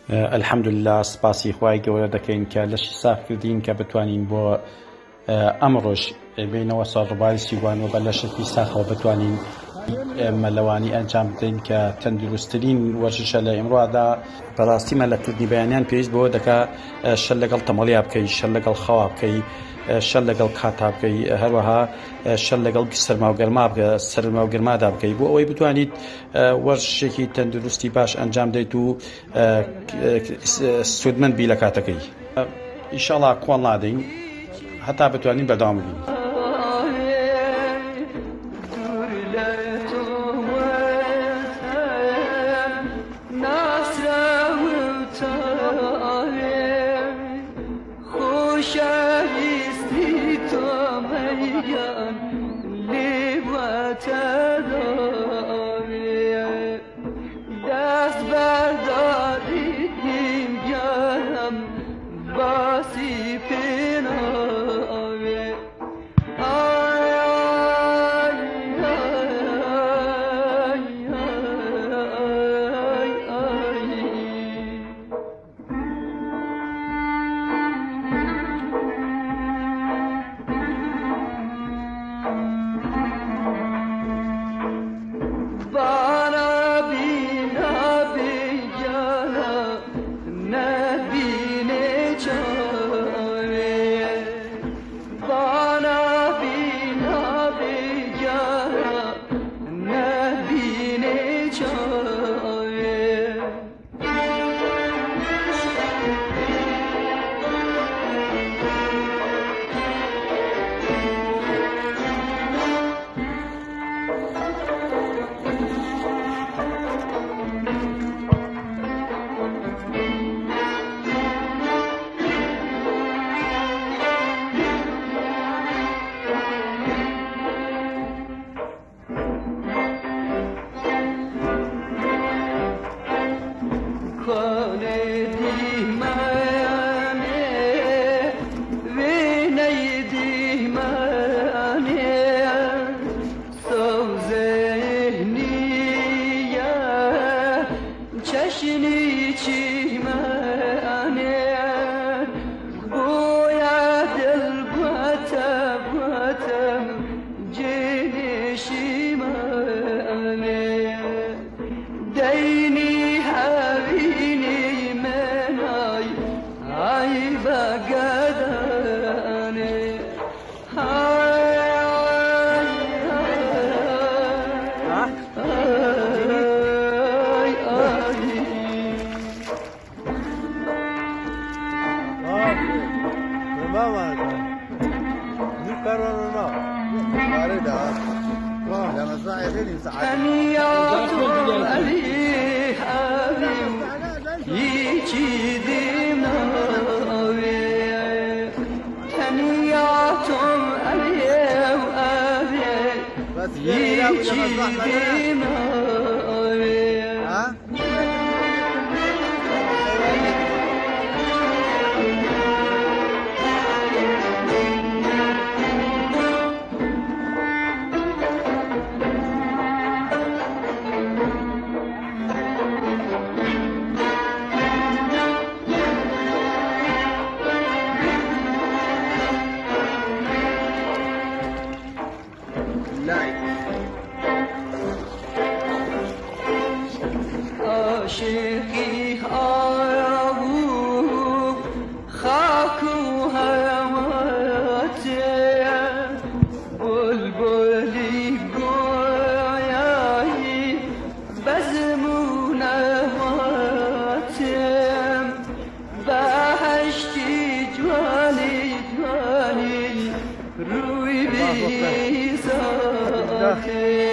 الحەمدولله سپاسی خوای گەورە دەکەین کە لەشی ساختکردین کە بتوانین بۆ ئەمڕۆژ بینەوە ساڵڕووباری سیوان و بە لەشێکی ساخەوە بتوانین مەلەوانی ئەنجام بدەین کە تەندروستترین وەرزشە لە ئێمڕۆدا. بەڕاستی مەلەکردنی بەیانیان پێویست بۆ دەکا شەل لەگەڵ تەمەڵیا بکەی، شەل لەگەڵ خەوا بکەی، شەل لەگەڵ کاتا بکەی، هەروەها شەل لەگەڵ سەرما و گەرمادا بکەی بۆ ئەوەی بتوانیت وەرزشێکی تەندروستی باش ئەنجام دەیت و سودمەند بی لە کاتەکەی. ئینشاڵڵا کۆڵ نادەین هەتا بتوانین بەردەوام بگین. Okay.